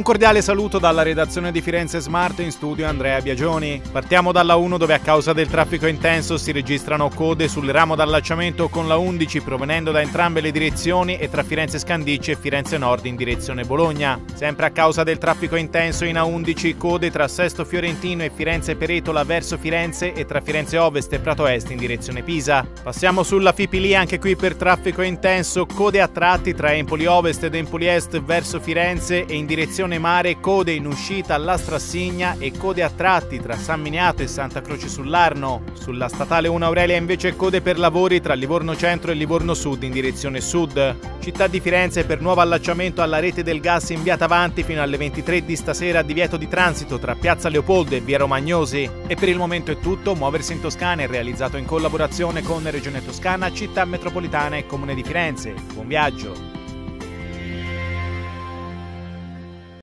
Un cordiale saluto dalla redazione di Firenze Smart, in studio Andrea Biagioni. Partiamo dalla 1 dove a causa del traffico intenso si registrano code sul ramo d'allacciamento con la 11 provenendo da entrambe le direzioni e tra Firenze Scandicci e Firenze Nord in direzione Bologna. Sempre a causa del traffico intenso in A11 code tra Sesto Fiorentino e Firenze Peretola verso Firenze e tra Firenze Ovest e Prato Est in direzione Pisa. Passiamo sulla Fipili, anche qui per traffico intenso, code a tratti tra Empoli Ovest ed Empoli Est verso Firenze e in direzione Mare, code in uscita alla Strassigna e code a tratti tra San Miniato e Santa Croce sull'Arno. Sulla statale 1 Aurelia invece code per lavori tra Livorno Centro e Livorno Sud in direzione sud. Città di Firenze per nuovo allacciamento alla rete del gas in via Tavanti fino alle 23 di stasera, divieto di transito tra Piazza Leopoldo e via Romagnosi. E per il momento è tutto. Muoversi in Toscana è realizzato in collaborazione con Regione Toscana, Città Metropolitana e Comune di Firenze. Buon viaggio!